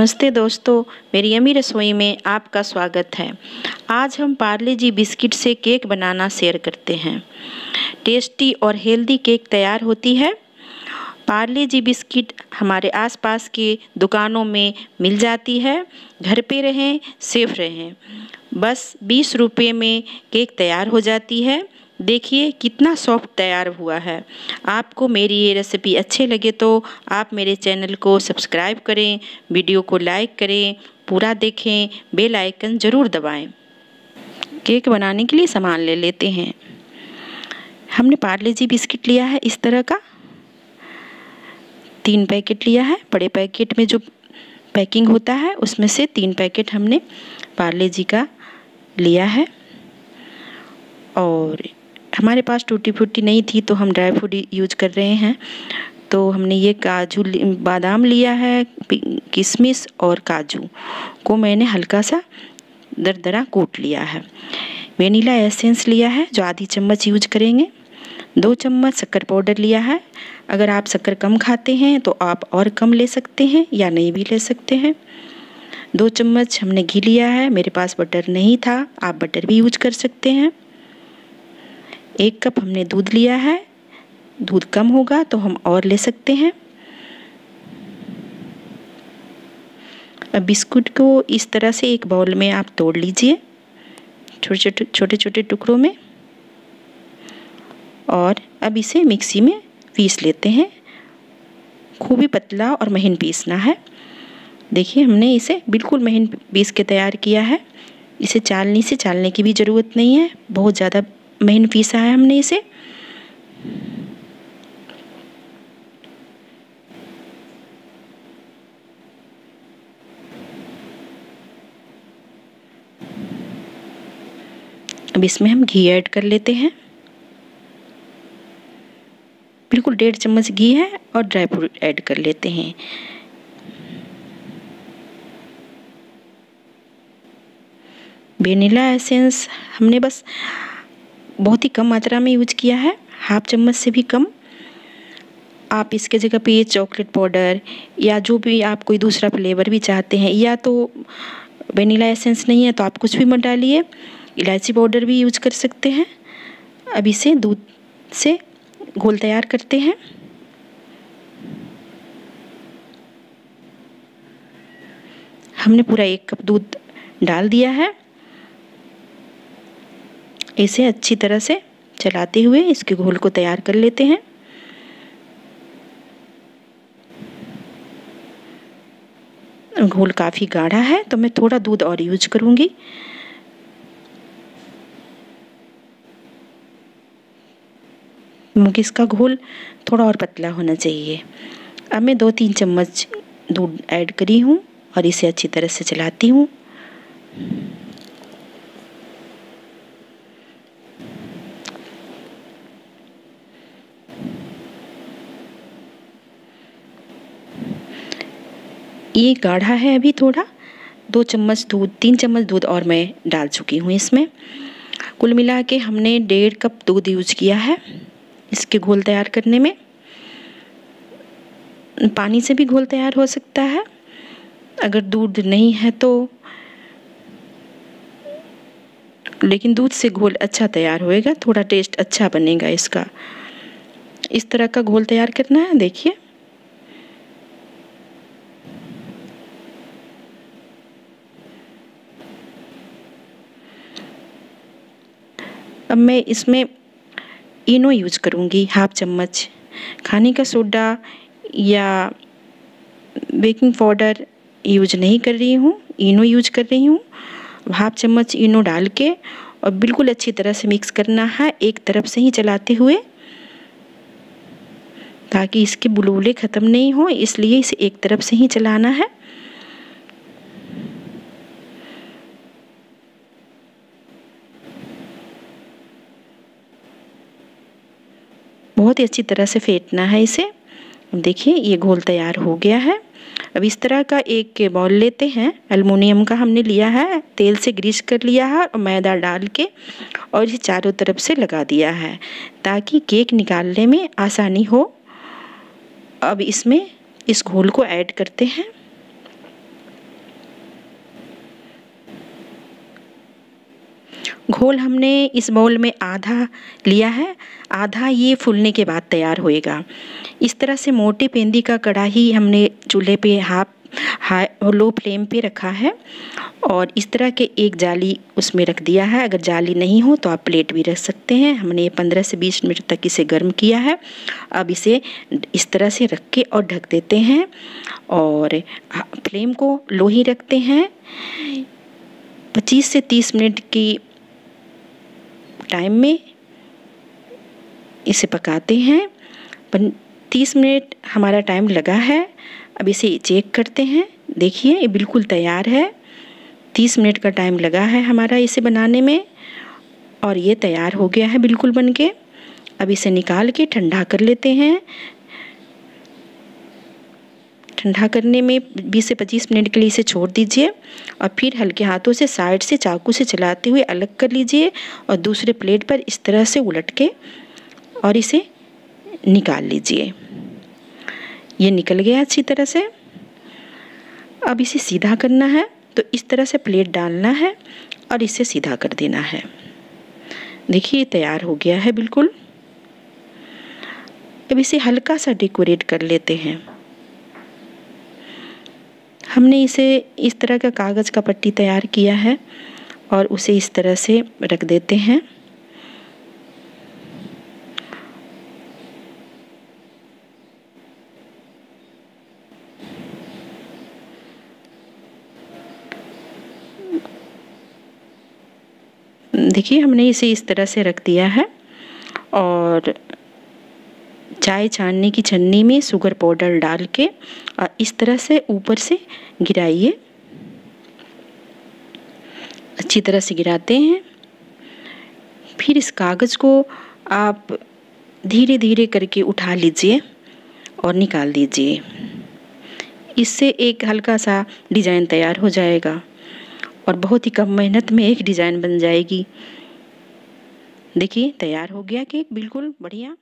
नमस्ते दोस्तों, मेरी यम्मी रसोई में आपका स्वागत है। आज हम पार्ले जी बिस्किट से केक बनाना शेयर करते हैं। टेस्टी और हेल्दी केक तैयार होती है। पार्ले जी बिस्किट हमारे आसपास की दुकानों में मिल जाती है। घर पे रहें, सेफ रहें। बस 20 रुपये में केक तैयार हो जाती है। देखिए कितना सॉफ्ट तैयार हुआ है। आपको मेरी ये रेसिपी अच्छे लगे तो आप मेरे चैनल को सब्सक्राइब करें, वीडियो को लाइक करें, पूरा देखें, बेल आइकन ज़रूर दबाएं। केक बनाने के लिए सामान ले लेते हैं। हमने पार्ले जी बिस्किट लिया है इस तरह का, 3 पैकेट लिया है। बड़े पैकेट में जो पैकिंग होता है उसमें से 3 पैकेट हमने पार्ले जी का लिया है। और हमारे पास टूटी फ्रूटी नहीं थी तो हम ड्राई फ्रूट यूज कर रहे हैं। तो हमने ये काजू बादाम लिया है, किशमिश और काजू को मैंने हल्का सा दरदरा कूट लिया है। वेनिला एसेंस लिया है जो आधी चम्मच यूज करेंगे। 2 चम्मच शक्कर पाउडर लिया है। अगर आप शक्कर कम खाते हैं तो आप और कम ले सकते हैं या नहीं भी ले सकते हैं। 2 चम्मच हमने घी लिया है। मेरे पास बटर नहीं था, आप बटर भी यूज कर सकते हैं। 1 कप हमने दूध लिया है। दूध कम होगा तो हम और ले सकते हैं। अब बिस्कुट को इस तरह से एक बाउल में आप तोड़ लीजिए, छोटे छोटे टुकड़ों में। और अब इसे मिक्सी में पीस लेते हैं। खूब ही पतला और महीन पीसना है। देखिए हमने इसे बिल्कुल महीन पीस के तैयार किया है। इसे चालनी से चालने की भी ज़रूरत नहीं है, बहुत ज़्यादा महीन पीसा है हमने इसे। अब इसमें हम घी ऐड कर लेते हैं। बिल्कुल 1.5 चम्मच घी है और ड्राई फ्रूट ऐड कर लेते हैं। वेनिला एसेंस हमने बस बहुत ही कम मात्रा में यूज किया है, 1/2 चम्मच से भी कम। आप इसके जगह पे ये चॉकलेट पाउडर या जो भी आप कोई दूसरा फ्लेवर भी चाहते हैं, या तो वेनिला एसेंस नहीं है तो आप कुछ भी मत डालिए, इलायची पाउडर भी यूज कर सकते हैं। अब इसे दूध से घोल तैयार करते हैं। हमने पूरा 1 कप दूध डाल दिया है। इसे अच्छी तरह से चलाते हुए इसके घोल को तैयार कर लेते हैं। घोल काफ़ी गाढ़ा है तो मैं थोड़ा दूध और यूज करूँगी। क्योंकि इसका घोल थोड़ा और पतला होना चाहिए। अब मैं 2-3 चम्मच दूध ऐड करी हूँ और इसे अच्छी तरह से चलाती हूँ। ये गाढ़ा है अभी थोड़ा। 2 चम्मच दूध, 3 चम्मच दूध और मैं डाल चुकी हूँ इसमें। कुल मिला के हमने 1.5 कप दूध यूज किया है इसके घोल तैयार करने में। पानी से भी घोल तैयार हो सकता है अगर दूध नहीं है तो, लेकिन दूध से घोल अच्छा तैयार होएगा, थोड़ा टेस्ट अच्छा बनेगा इसका। इस तरह का घोल तैयार करना है। देखिए अब मैं इसमें इनो यूज करूँगी 1/2 चम्मच। खाने का सोडा या बेकिंग पाउडर यूज नहीं कर रही हूँ, इनो यूज कर रही हूँ। 1/2 चम्मच इनो डाल के और बिल्कुल अच्छी तरह से मिक्स करना है, एक तरफ से ही चलाते हुए, ताकि इसके बुलबुले ख़त्म नहीं हो, इसलिए इसे एक तरफ से ही चलाना है। बहुत ही अच्छी तरह से फेंटना है इसे। देखिए ये घोल तैयार हो गया है। अब इस तरह का एक बाउल लेते हैं, एल्युमिनियम का हमने लिया है, तेल से ग्रीस कर लिया है और मैदा डाल के और इसे चारों तरफ से लगा दिया है ताकि केक निकालने में आसानी हो। अब इसमें इस घोल को ऐड करते हैं। घोल हमने इस बाउल में आधा लिया है, आधा ये फूलने के बाद तैयार होएगा। इस तरह से मोटे पेंदी का कढ़ाई हमने चूल्हे पे हाई लो फ्लेम पे रखा है और इस तरह के एक जाली उसमें रख दिया है। अगर जाली नहीं हो तो आप प्लेट भी रख सकते हैं। हमने 15 से 20 मिनट तक इसे गर्म किया है। अब इसे इस तरह से रख के और ढक देते हैं और फ्लेम को लो ही रखते हैं। 25 से 30 मिनट की टाइम में इसे पकाते हैं। 30 मिनट हमारा टाइम लगा है। अब इसे चेक करते हैं। देखिए ये बिल्कुल तैयार है। 30 मिनट का टाइम लगा है हमारा इसे बनाने में और ये तैयार हो गया है बिल्कुल बन के। अब इसे निकाल के ठंडा कर लेते हैं। ठंडा करने में 20 से 25 मिनट के लिए इसे छोड़ दीजिए और फिर हल्के हाथों से साइड से चाकू से चलाते हुए अलग कर लीजिए और दूसरे प्लेट पर इस तरह से उलट के और इसे निकाल लीजिए। ये निकल गया अच्छी तरह से। अब इसे सीधा करना है तो इस तरह से प्लेट डालना है और इसे सीधा कर देना है। देखिए ये तैयार हो गया है बिल्कुल। अब इसे हल्का सा डेकोरेट कर लेते हैं। हमने इसे इस तरह का कागज़ का पट्टी तैयार किया है और उसे इस तरह से रख देते हैं। देखिए हमने इसे इस तरह से रख दिया है और चाय छानने की छन्नी में शुगर पाउडर डाल के और इस तरह से ऊपर से गिराइए। अच्छी तरह से गिराते हैं। फिर इस कागज़ को आप धीरे धीरे करके उठा लीजिए और निकाल दीजिए। इससे एक हल्का सा डिज़ाइन तैयार हो जाएगा और बहुत ही कम मेहनत में एक डिज़ाइन बन जाएगी। देखिए तैयार हो गया केक बिल्कुल बढ़िया।